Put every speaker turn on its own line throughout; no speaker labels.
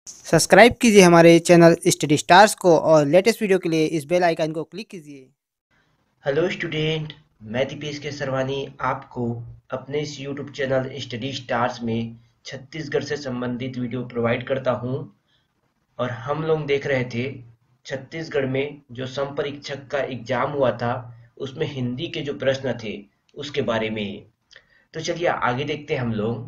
Subscribe कीजिए हमारे channel study stars को और लेटेस्ट वीडियो के लिए इस बेल आइकन को क्लिक कीजिए।
हेलो स्टूडेंट, मैं दीपेश के सरवानी आपको अपने इस यूट्यूब चैनल स्टडी स्टार्स में छत्तीसगढ़ से संबंधित वीडियो प्रोवाइड करता हूं। और हम लोग देख रहे थे छत्तीसगढ़ में जो संपरीक्षक का एग्जाम हुआ था उसमें हिंदी के जो प्रश्न थे उसके बारे में। तो चलिए आगे देखते हैं हम लोग।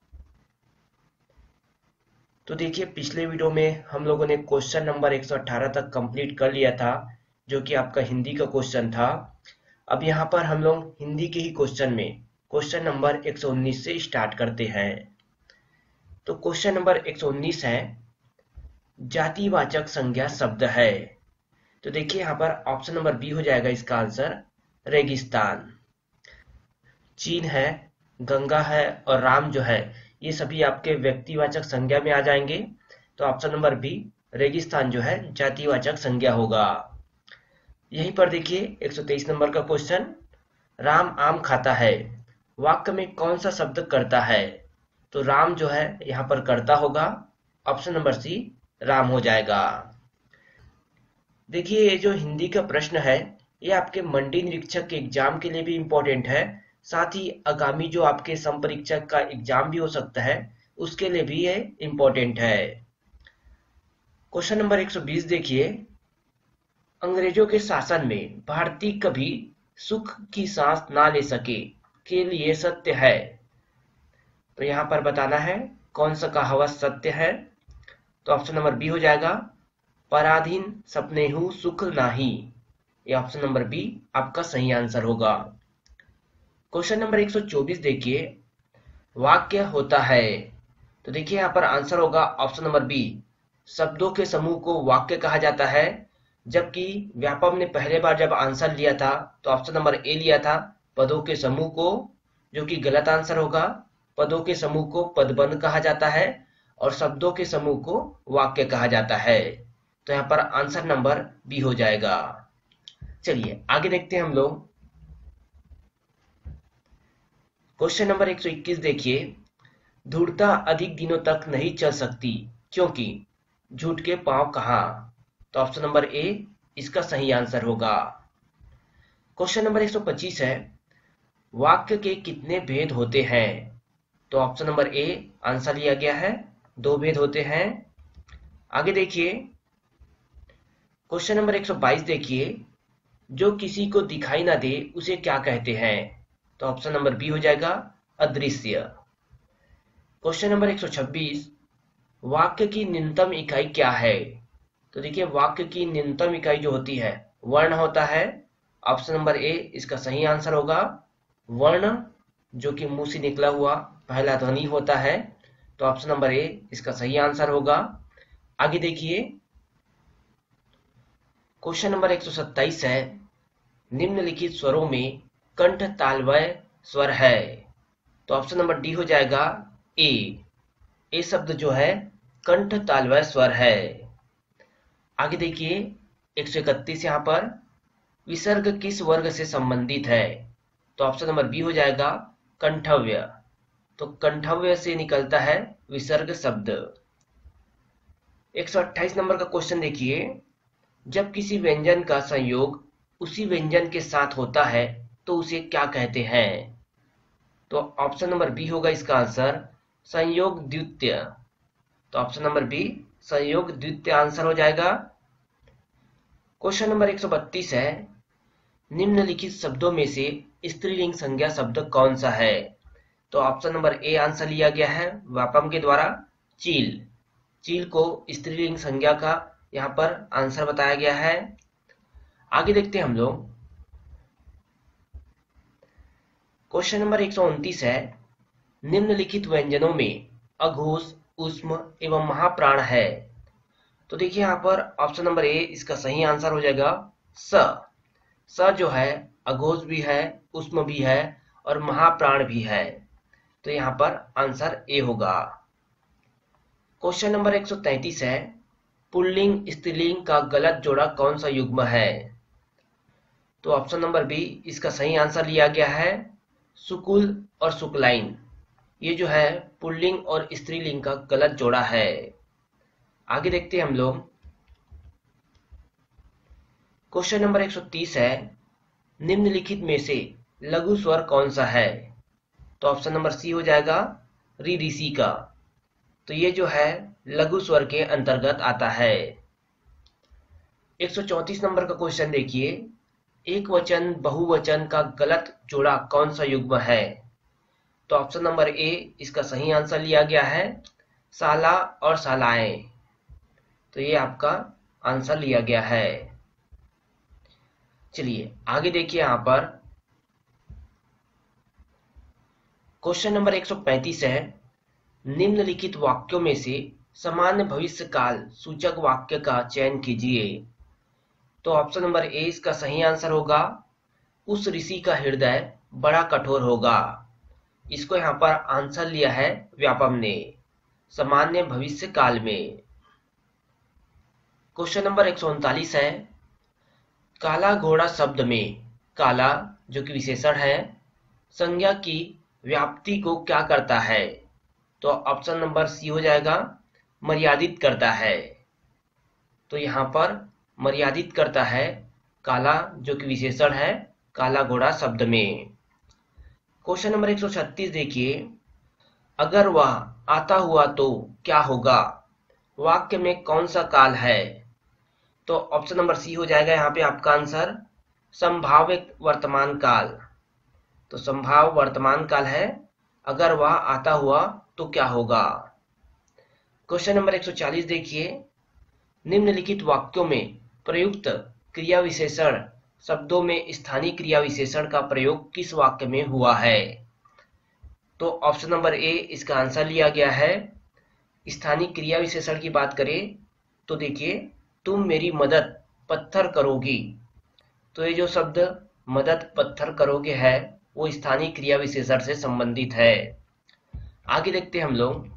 तो देखिए, पिछले वीडियो में हम लोगों ने क्वेश्चन नंबर 118 तक कंप्लीट कर लिया था, जो कि आपका हिंदी का क्वेश्चन था। अब यहाँ पर हम लोग हिंदी के ही क्वेश्चन में क्वेश्चन नंबर 119 से स्टार्ट करते हैं। तो क्वेश्चन नंबर 119 है, जातिवाचक संज्ञा शब्द है। तो देखिए यहाँ पर ऑप्शन नंबर बी हो जाएगा इसका आंसर, रेगिस्तान। चीन है, गंगा है और राम जो है ये सभी आपके व्यक्तिवाचक संज्ञा में आ जाएंगे। तो ऑप्शन नंबर बी रेगिस्तान जो है जातिवाचक संज्ञा होगा। यहीं पर देखिए 123 नंबर का क्वेश्चन, राम आम खाता है, वाक्य में कौन सा शब्द करता है? तो राम जो है यहाँ पर करता होगा, ऑप्शन नंबर सी राम हो जाएगा। देखिए ये जो हिंदी का प्रश्न है ये आपके मंडी निरीक्षक के एग्जाम के लिए भी इम्पोर्टेंट है, साथ ही आगामी जो आपके संपरीक्षक का एग्जाम भी हो सकता है उसके लिए भी ये इम्पोर्टेंट है। क्वेश्चन नंबर 120 देखिए, अंग्रेजों के शासन में भारतीय कभी सुख की सांस ना ले सके के लिए सत्य है। तो यहाँ पर बताना है कौन सा कहावत सत्य है। तो ऑप्शन नंबर बी हो जाएगा, पराधीन सपनेहु सुख नाही। ये ऑप्शन नंबर बी आपका सही आंसर होगा। क्वेश्चन नंबर 124 देखिए, वाक्य होता है। तो देखिए यहाँ पर आंसर होगा ऑप्शन नंबर बी, शब्दों के समूह को वाक्य कहा जाता है। जबकि व्यापम ने पहले बार जब आंसर लिया था तो ऑप्शन नंबर ए लिया था, पदों के समूह को, जो कि गलत आंसर होगा। पदों के समूह को पदबंध कहा जाता है और शब्दों के समूह को वाक्य कहा जाता है। तो यहाँ पर आंसर नंबर बी हो जाएगा। चलिए आगे देखते हैं हम लोग। क्वेश्चन नंबर 121 देखिए, धूर्ता अधिक दिनों तक नहीं चल सकती क्योंकि झूठ के पांव कहाँ? तो ऑप्शन नंबर ए इसका सही आंसर होगा। क्वेश्चन नंबर 125 है, वाक्य के कितने भेद होते हैं? तो ऑप्शन नंबर ए आंसर लिया गया है, 2 भेद होते हैं। आगे देखिए क्वेश्चन नंबर 122 देखिए, जो किसी को दिखाई ना दे उसे क्या कहते हैं? तो ऑप्शन नंबर बी हो जाएगा, अदृश्य। क्वेश्चन नंबर 126, वाक्य की न्यूनतम इकाई क्या है? तो देखिए वाक्य की न्यूनतम इकाई जो होती है वर्ण होता है। ऑप्शन नंबर ए इसका सही आंसर होगा, वर्ण जो कि मुंह से निकला हुआ पहला ध्वनि होता है। तो ऑप्शन नंबर ए इसका सही आंसर होगा। आगे देखिए क्वेश्चन नंबर 127 है, निम्नलिखित स्वरों में कंठ तालव्य स्वर है। तो ऑप्शन नंबर डी हो जाएगा, ए शब्द जो है कंठ तालव्य स्वर है। आगे देखिए 131 यहाँ पर, विसर्ग किस वर्ग से संबंधित है? तो ऑप्शन नंबर बी हो जाएगा, कंठव्य। तो कंठव्य से निकलता है विसर्ग शब्द। 128 नंबर का क्वेश्चन देखिए, जब किसी व्यंजन का संयोग उसी व्यंजन के साथ होता है तो उसे क्या कहते हैं? तो ऑप्शन नंबर बी होगा इसका आंसर, संयोग द्वितीय। तो ऑप्शन नंबर बी संयोग द्वितीय आंसर हो जाएगा। क्वेश्चन नंबर 132 है, निम्नलिखित शब्दों में से स्त्रीलिंग संज्ञा शब्द कौन सा है? तो ऑप्शन नंबर ए आंसर लिया गया है व्यापम के द्वारा, चील। चील को स्त्रीलिंग संज्ञा का यहाँ पर आंसर बताया गया है। आगे देखते हैं हम लोग। क्वेश्चन नंबर 129 है, निम्नलिखित व्यंजनों में अघोष, ऊष्म एवं महाप्राण है। तो देखिए यहाँ पर ऑप्शन नंबर ए इसका सही आंसर हो जाएगा, स जो है अघोष भी है, ऊष्म भी है और महाप्राण भी है। तो यहाँ पर आंसर ए होगा। क्वेश्चन नंबर 133 है, पुल्लिंग स्त्रीलिंग का गलत जोड़ा कौन सा युग्म है? तो ऑप्शन नंबर बी इसका सही आंसर लिया गया है, सुकुल और सुकलाइन। ये जो है पुल्लिंग और स्त्रीलिंग का गलत जोड़ा है। आगे देखते हैं हम लोग। क्वेश्चन नंबर 130 है, निम्नलिखित में से लघु स्वर कौन सा है? तो ऑप्शन नंबर सी हो जाएगा री ऋषि का। तो ये जो है लघु स्वर के अंतर्गत आता है। 134 नंबर का क्वेश्चन देखिए, एक वचन बहुवचन का गलत जोड़ा कौन सा युग्म है? तो ऑप्शन नंबर ए इसका सही आंसर लिया गया है, साला और सालाएं। तो ये आपका आंसर लिया गया है। चलिए आगे देखिए यहां पर क्वेश्चन नंबर 135 है, निम्नलिखित वाक्यों में से सामान्य भविष्य काल सूचक वाक्य का चयन कीजिए। तो ऑप्शन नंबर ए इसका सही आंसर होगा, उस ऋषि का हृदय बड़ा कठोर होगा। इसको यहाँ पर आंसर लिया है व्यापम ने, सामान्य भविष्य काल में। क्वेश्चन नंबर 139 है, काला घोड़ा शब्द में काला जो कि विशेषण है, संज्ञा की व्याप्ति को क्या करता है? तो ऑप्शन नंबर सी हो जाएगा, मर्यादित करता है। तो यहाँ पर मर्यादित करता है काला जो कि विशेषण है काला घोड़ा शब्द में। क्वेश्चन नंबर 136 देखिए, अगर वह आता हुआ तो क्या होगा? वाक्य में कौन सा काल है? तो ऑप्शन नंबर सी हो जाएगा यहाँ पे आपका आंसर, संभावित वर्तमान काल। तो संभाव वर्तमान काल है, अगर वह आता हुआ तो क्या होगा। क्वेश्चन नंबर 140 देखिए, निम्नलिखित वाक्यों में प्रयुक्त क्रिया विशेषण शब्दों में स्थानीय क्रिया विशेषण का प्रयोग किस वाक्य में हुआ है? तो ऑप्शन नंबर ए इसका आंसर लिया गया है। स्थानीय क्रिया विशेषण की बात करें तो देखिए, तुम मेरी मदद पत्थर करोगी। तो ये जो शब्द मदद पत्थर करोगे है वो स्थानीय क्रिया विशेषण से संबंधित है। आगे देखते हैं हम लोग।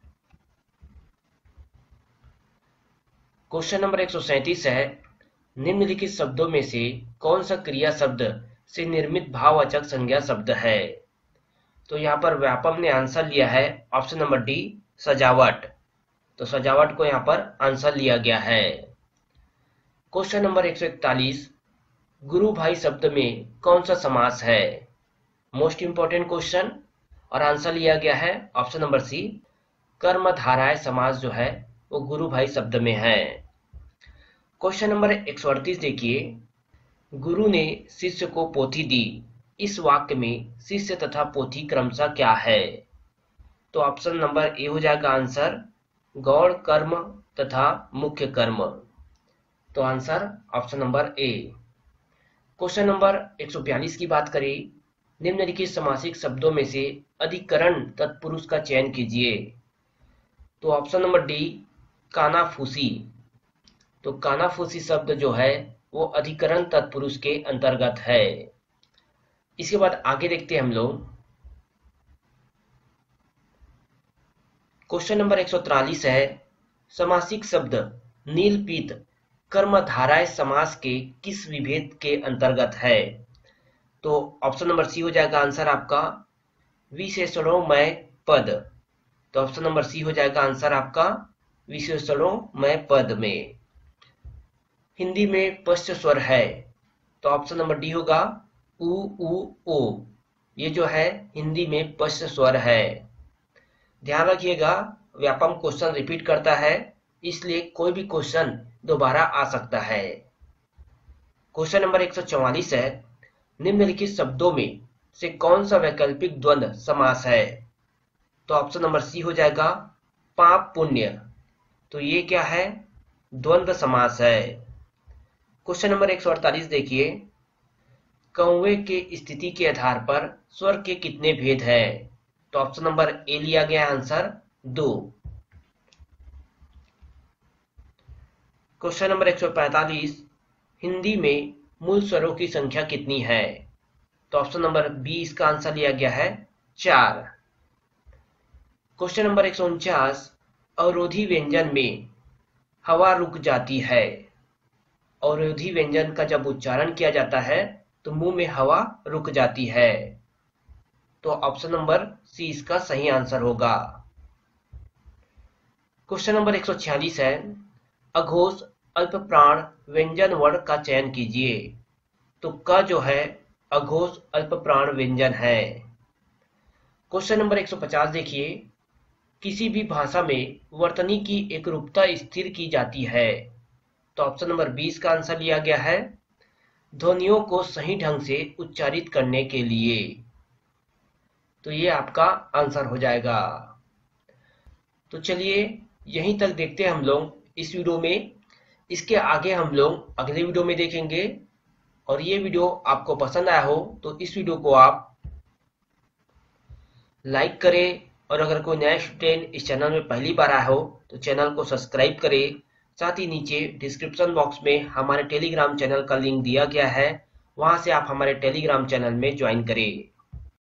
क्वेश्चन नंबर 137 है, निम्नलिखित शब्दों में से कौन सा क्रिया शब्द से निर्मित भाववाचक संज्ञा शब्द है? तो यहाँ पर व्यापम ने आंसर लिया है ऑप्शन नंबर डी, सजावट। तो सजावट को यहाँ पर आंसर लिया गया है। क्वेश्चन नंबर 141, गुरु भाई शब्द में कौन सा समास है? मोस्ट इंपॉर्टेंट क्वेश्चन, और आंसर लिया गया है ऑप्शन नंबर सी, कर्मधाराय समास जो है वो गुरु भाई शब्द में है। क्वेश्चन नंबर 138 देखिए, गुरु ने शिष्य को पोथी दी, इस वाक्य में शिष्य तथा पोथी क्रमशः क्या है? तो ऑप्शन नंबर ए हो जाएगा आंसर, गौण कर्म तथा मुख्य कर्म। तो answer option number A. Question number 142 की बात करें, निम्नलिखित समासिक शब्दों में से अधिकरण तत्पुरुष का चयन कीजिए। तो ऑप्शन नंबर डी, कानाफूसी। तो कानाफूसी शब्द जो है वो अधिकरण तत्पुरुष के अंतर्गत है। इसके बाद आगे देखते हैं हम लोग। क्वेश्चन नंबर 143 है, समासिक शब्द नीलपीत कर्मधाराय समास के किस विभेद के अंतर्गत है? तो ऑप्शन नंबर सी हो जाएगा आंसर आपका, विशेषणों में पद। तो ऑप्शन नंबर सी हो जाएगा आंसर आपका, विशेषणों में पद में। हिंदी में पश्च स्वर है, तो ऑप्शन नंबर डी होगा, उ उ ओ। ये जो है हिंदी में पश्च स्वर है। ध्यान रखिएगा, व्यापम क्वेश्चन रिपीट करता है, इसलिए कोई भी क्वेश्चन दोबारा आ सकता है। क्वेश्चन नंबर 144 है, निम्नलिखित शब्दों में से कौन सा वैकल्पिक द्वंद्व समास है? तो ऑप्शन नंबर सी हो जाएगा, पाप पुण्य। तो ये क्या है? द्वंद्व समास है। क्वेश्चन नंबर 148 देखिए, कौवे के स्थिति के आधार पर स्वर के कितने भेद हैं? तो ऑप्शन नंबर ए लिया गया आंसर, 2। क्वेश्चन नंबर 145, हिंदी में मूल स्वरों की संख्या कितनी है? तो ऑप्शन नंबर बी इसका आंसर लिया गया है, 4। क्वेश्चन नंबर 149, अवरोधी व्यंजन में हवा रुक जाती है। अवरोधी व्यंजन का जब उच्चारण किया जाता है तो मुंह में हवा रुक जाती है। तो ऑप्शन नंबर सी इसका सही आंसर होगा। क्वेश्चन नंबर 146 है, अघोष अल्पप्राण व्यंजन वर्ण का चयन कीजिए। तो क जो है अघोष अल्पप्राण व्यंजन है। क्वेश्चन नंबर 150 देखिए, किसी भी भाषा में वर्तनी की एकरूपता स्थिर की जाती है। तो ऑप्शन नंबर 20 का आंसर लिया गया है, ध्वनियों को सही ढंग से उच्चारित करने के लिए। तो ये आपका आंसर हो जाएगा। तो चलिए यहीं तक देखते हैं हम लोग इस वीडियो में। इसके आगे हम लोग अगले वीडियो में देखेंगे। और ये वीडियो आपको पसंद आया हो तो इस वीडियो को आप लाइक करें, और अगर कोई नया स्टूडेंट इस चैनल में पहली बार आया हो तो चैनल को सब्सक्राइब करें। साथ ही नीचे डिस्क्रिप्शन बॉक्स में हमारे टेलीग्राम चैनल का लिंक दिया गया है, वहां से आप हमारे टेलीग्राम चैनल में ज्वाइन करें।